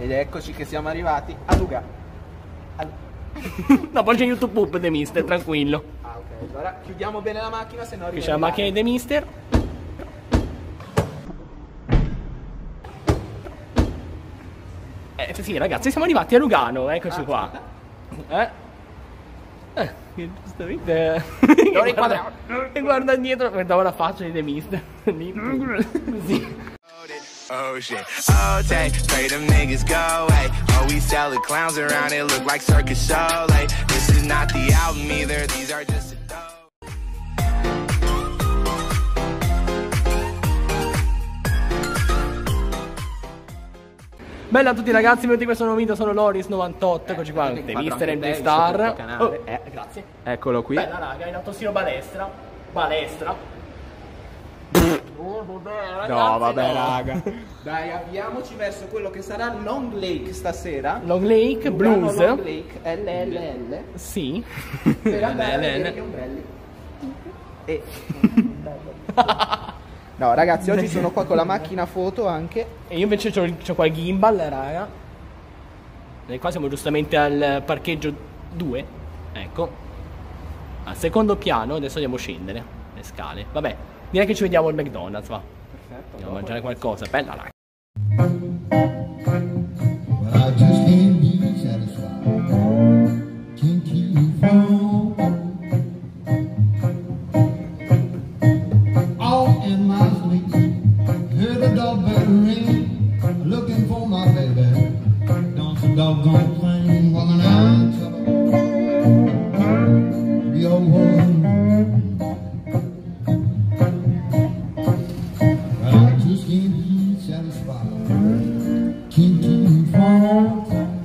Ed eccoci che siamo arrivati a Lugano. No, poi c'è YouTube Pub The Mister, tranquillo. Ah, ok. Allora chiudiamo bene la macchina, se no Qui c'è la macchina di The Mister. Sì, ragazzi, siamo arrivati a Lugano, eccoci qua. Giustamente. E guarda indietro, guardavo la faccia di The Mister. Così. Oh shit, oh take, pray them niggas go away. Oh, we sell the clowns around, it look like circus show. Like, this is not the album either, these are just a dope. Bella a tutti ragazzi, benvenuti in questo nuovo video, sono Loris98, eccoci qua, The Mister and Star. Grazie. Eccolo qui. Bella raga, in autostino balestra. Balestra. No, vabbè, raga. Dai, avviamoci verso quello che sarà Long Lake stasera. Long Lake, Lugano Blues. Long Lake, LLL. Sì. Per andare a vedere gli ombrelli. E... No, ragazzi, oggi sono qua con la macchina foto anche. E io invece c'ho qua il gimbal, raga. E qua siamo giustamente al parcheggio 2. Ecco. Al secondo piano, adesso andiamo a scendere le scale. Vabbè, direi che ci vediamo al McDonald's, va. Perfetto. Andiamo a mangiare qualcosa. Bella, raga. But I just can't be satisfied. Can't keep on. All in my sleep, hear the doorbell ring, looking for my baby. Don't the doggone thing, woman, I'm trouble. Your woman. But I just can't be satisfied. Can't keep on.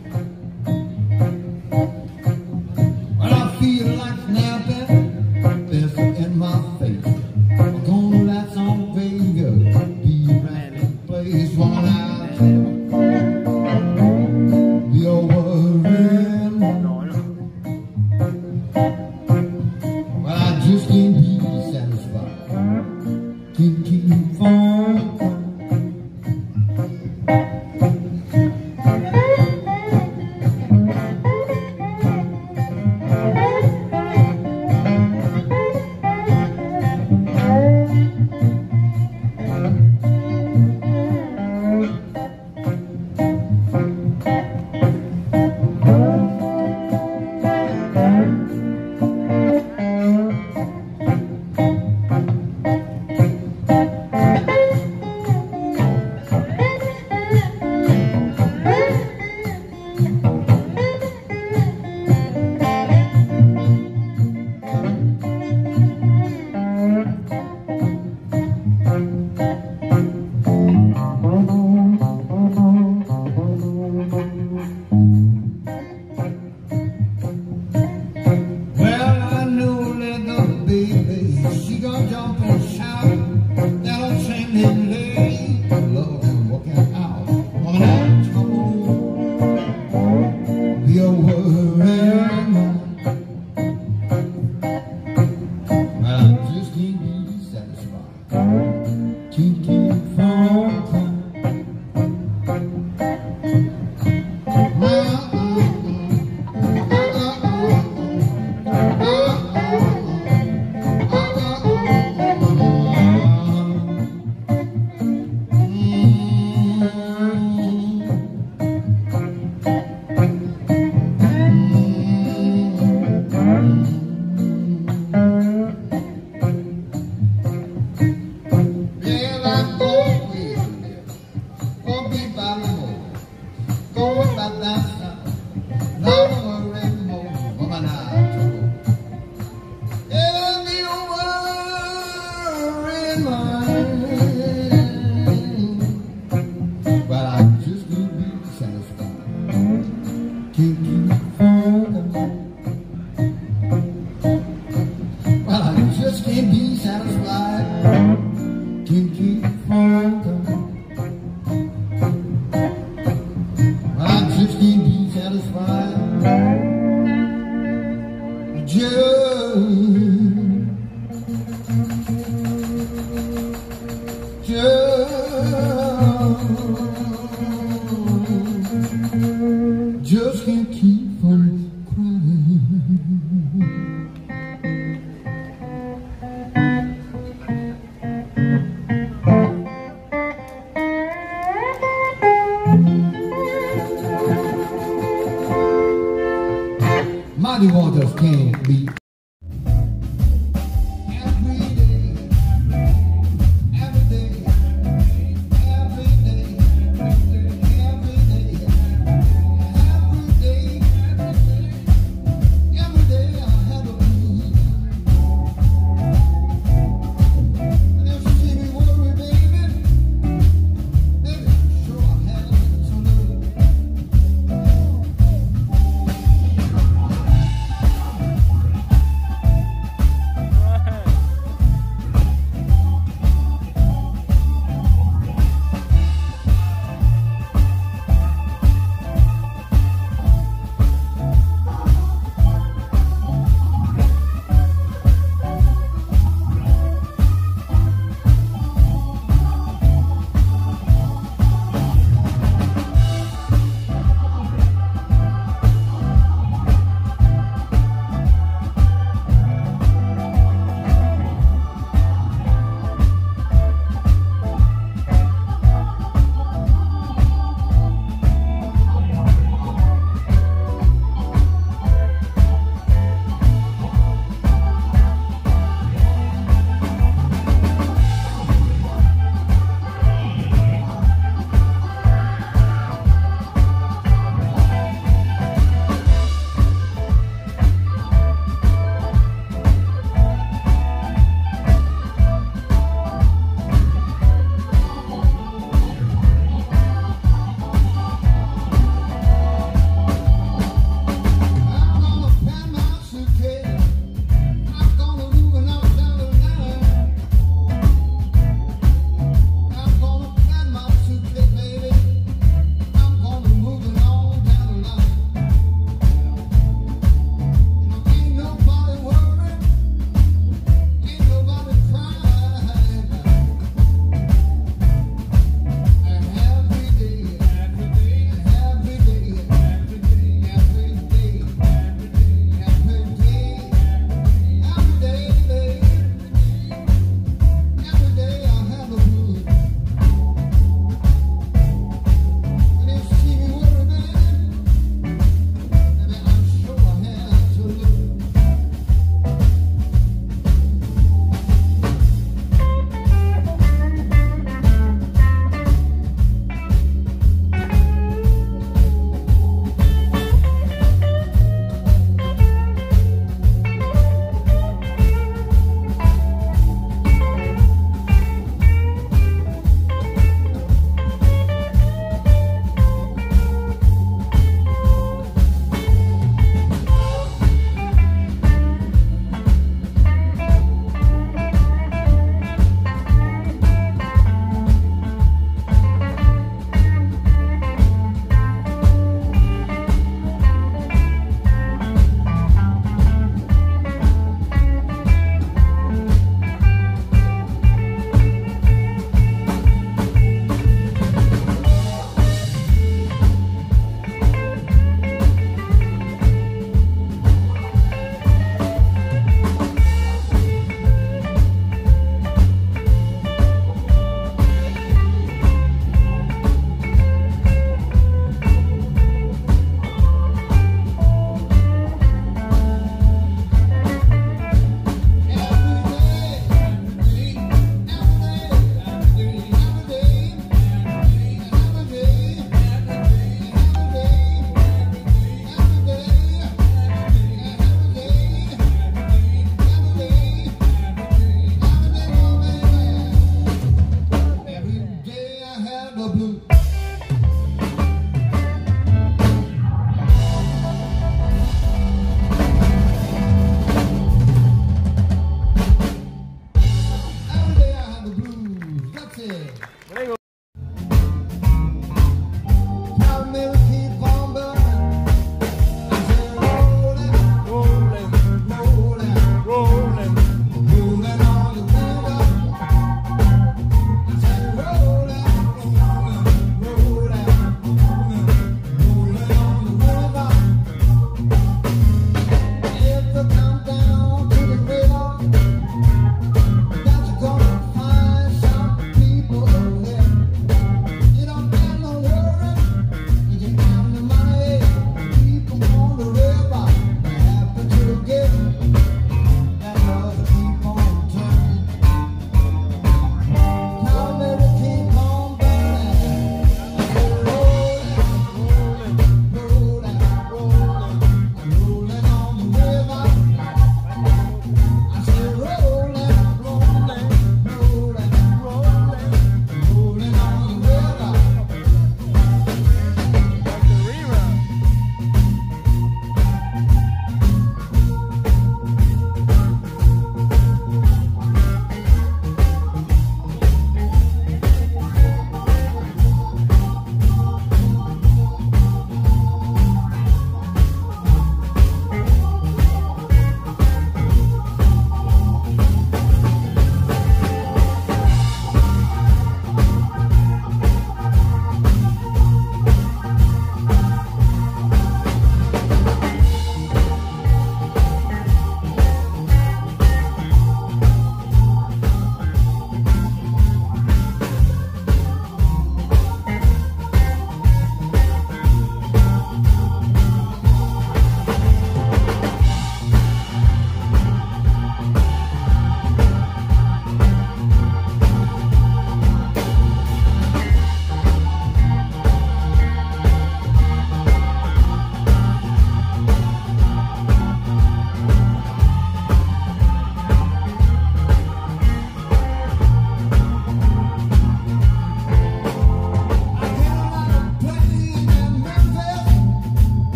Well, I feel like snapping, pistol in my face. I'm gonna let some finger be right in place. Woman, I'll be worrying. Well, I just can't be satisfied. Can't keep on. Well, I know little baby, she gon' jump and shout. That'll send him late. Love him walking out. Woman, I'm trouble. Be a worrying. But I just can't be satisfied. Can't keep on. Can't be satisfied. Can't keep on. I just can't be Muddy waters can't be. Every day, every day, every day, every day, every day I have a blues. And if you see me worry, baby, I'm sure I have some little.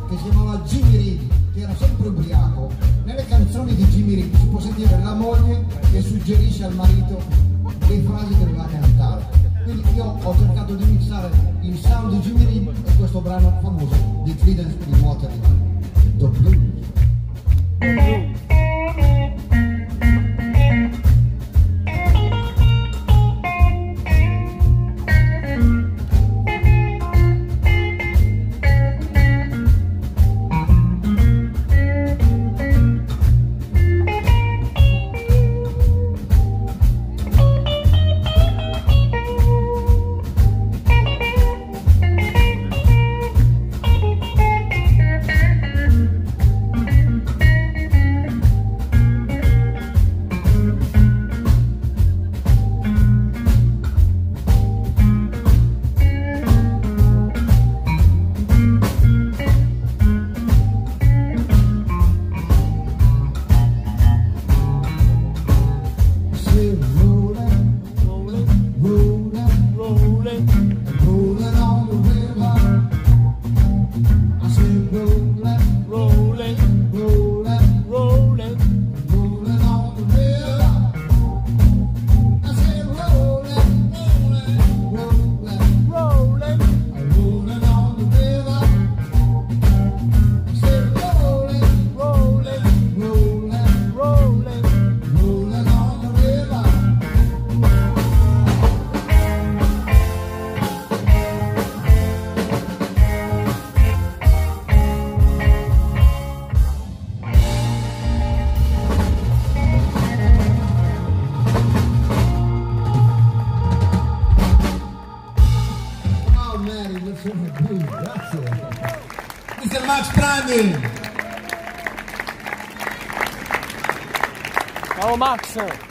che si chiamava Jimmy Reed, che era sempre ubriaco. Nelle canzoni di Jimmy Reed si può sentire la moglie che suggerisce al marito le frasi che doveva cantare. Quindi io ho cercato di mixare il sound di Jimmy Reed e questo brano famoso di Creedence Clearwater, The Blues. Grazie. Mr. Max Prandi. Ciao Max.